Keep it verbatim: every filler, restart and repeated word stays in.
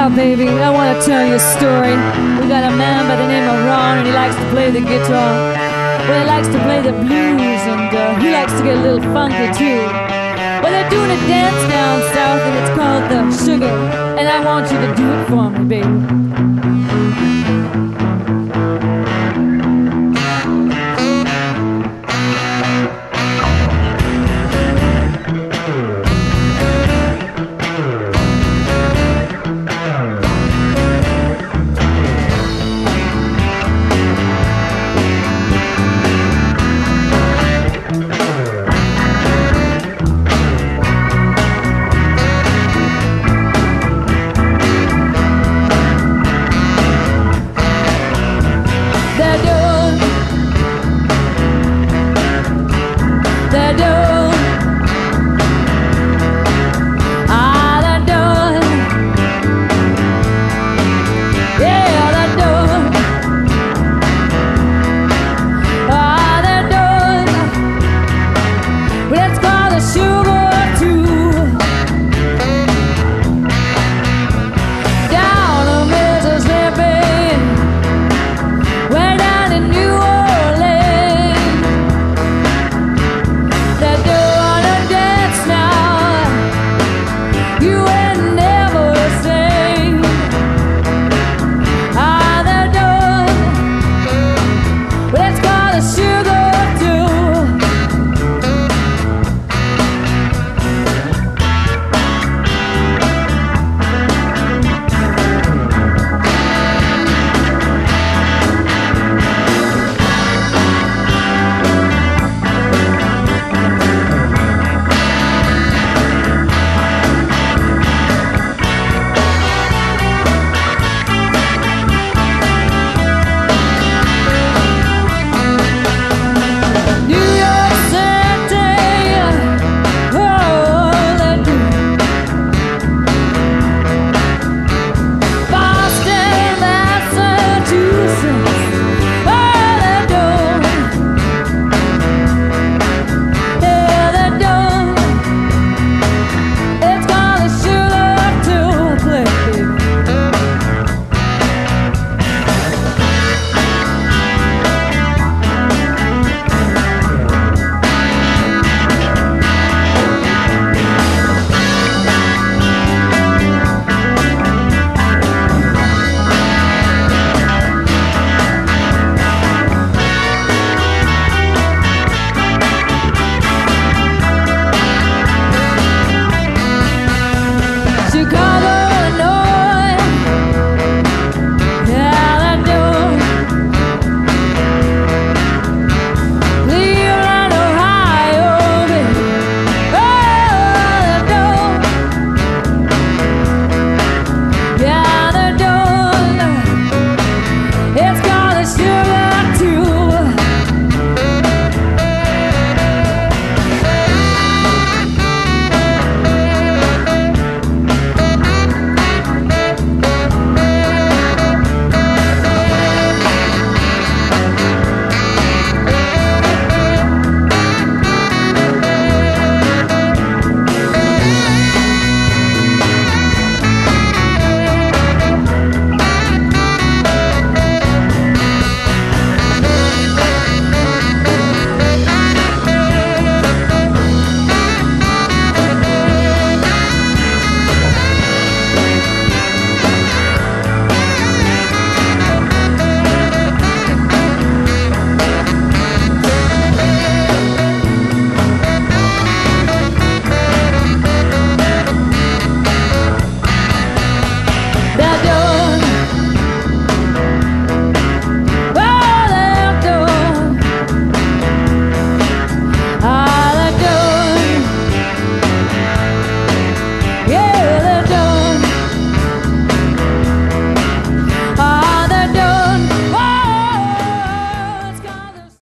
out, baby. I want to tell you a story. We got a man by the name of Ron, and he likes to play the guitar. Well, he likes to play the blues, and uh, he likes to get a little funky too. Well, they're doing a dance down south, and it's called the Sugar, and I want you to do it for me, baby.